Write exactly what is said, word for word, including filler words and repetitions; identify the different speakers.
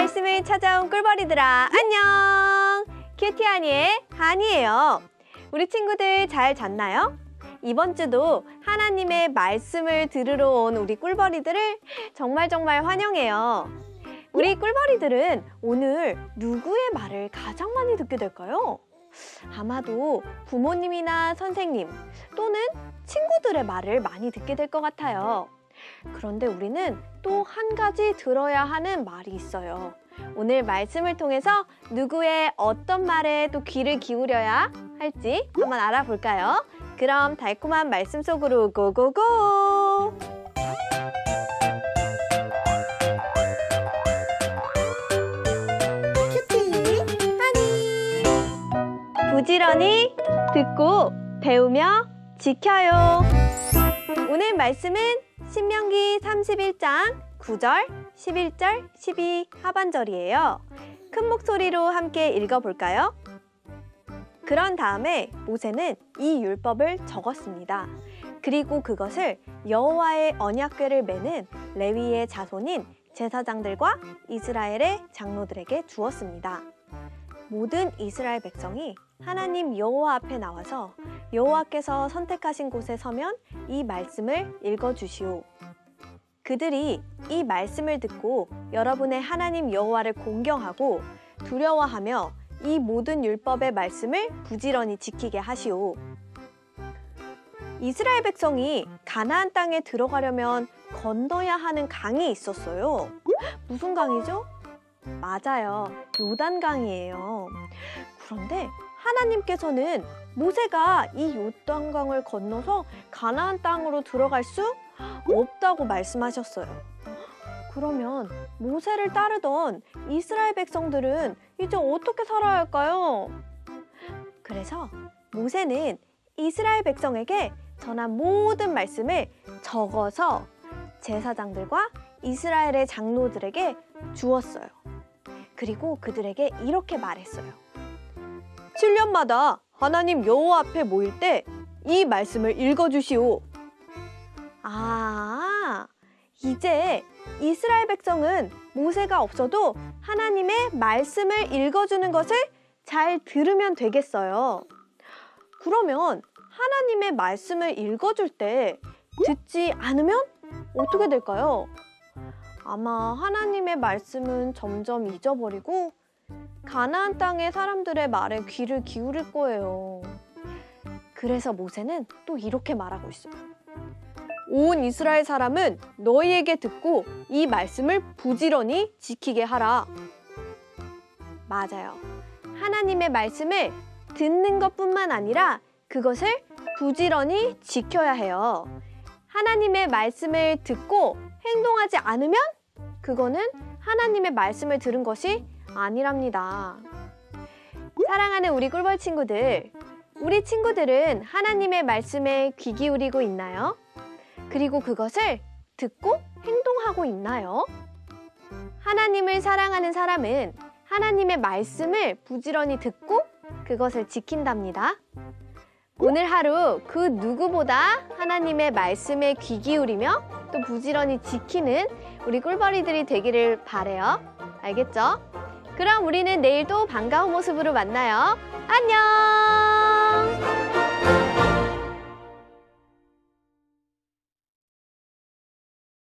Speaker 1: 말씀을 찾아온 꿀벌이들아, 안녕! 큐티 하니의 하니예요. 우리 친구들 잘 잤나요? 이번 주도 하나님의 말씀을 들으러 온 우리 꿀벌이들을 정말 정말 환영해요. 우리 꿀벌이들은 오늘 누구의 말을 가장 많이 듣게 될까요? 아마도 부모님이나 선생님 또는 친구들의 말을 많이 듣게 될 것 같아요. 그런데 우리는 또 한 가지 들어야 하는 말이 있어요. 오늘 말씀을 통해서 누구의 어떤 말에 또 귀를 기울여야 할지 한번 알아볼까요? 그럼 달콤한 말씀 속으로 고고고! 큐티 하니! 부지런히 듣고 배우며 지켜요. 오늘 말씀은 신명기 삼십일 장 구 절, 십일 절, 십이 하반절이에요. 큰 목소리로 함께 읽어볼까요? 그런 다음에 모세는 이 율법을 적었습니다. 그리고 그것을 여호와의 언약궤를 매는 레위의 자손인 제사장들과 이스라엘의 장로들에게 주었습니다. 모든 이스라엘 백성이 하나님 여호와 앞에 나와서 여호와께서 선택하신 곳에 서면 이 말씀을 읽어주시오. 그들이 이 말씀을 듣고 여러분의 하나님 여호와를 공경하고 두려워하며 이 모든 율법의 말씀을 부지런히 지키게 하시오. 이스라엘 백성이 가나안 땅에 들어가려면 건너야 하는 강이 있었어요. 무슨 강이죠? 맞아요. 요단강이에요. 그런데 하나님께서는 모세가 이 요단강을 건너서 가나안 땅으로 들어갈 수 없다고 말씀하셨어요. 그러면 모세를 따르던 이스라엘 백성들은 이제 어떻게 살아야 할까요? 그래서 모세는 이스라엘 백성에게 전한 모든 말씀을 적어서 제사장들과 이스라엘의 장로들에게 주었어요. 그리고 그들에게 이렇게 말했어요. 칠 년마다 하나님 여호와 앞에 모일 때 이 말씀을 읽어주시오. 아, 이제 이스라엘 백성은 모세가 없어도 하나님의 말씀을 읽어주는 것을 잘 들으면 되겠어요. 그러면 하나님의 말씀을 읽어줄 때 듣지 않으면 어떻게 될까요? 아마 하나님의 말씀은 점점 잊어버리고 가나안 땅의 사람들의 말에 귀를 기울일 거예요. 그래서 모세는 또 이렇게 말하고 있어요. 온 이스라엘 사람은 너희에게 듣고 이 말씀을 부지런히 지키게 하라. 맞아요. 하나님의 말씀을 듣는 것뿐만 아니라 그것을 부지런히 지켜야 해요. 하나님의 말씀을 듣고 행동하지 않으면 그거는 하나님의 말씀을 들은 것이 아니랍니다. 사랑하는 우리 꿀벌 친구들, 우리 친구들은 하나님의 말씀에 귀 기울이고 있나요? 그리고 그것을 듣고 행동하고 있나요? 하나님을 사랑하는 사람은 하나님의 말씀을 부지런히 듣고 그것을 지킨답니다. 오늘 하루 그 누구보다 하나님의 말씀에 귀 기울이며 또 부지런히 지키는 우리 꿀벌이들이 되기를 바래요. 알겠죠? 그럼 우리는 내일 또 반가운 모습으로 만나요. 안녕!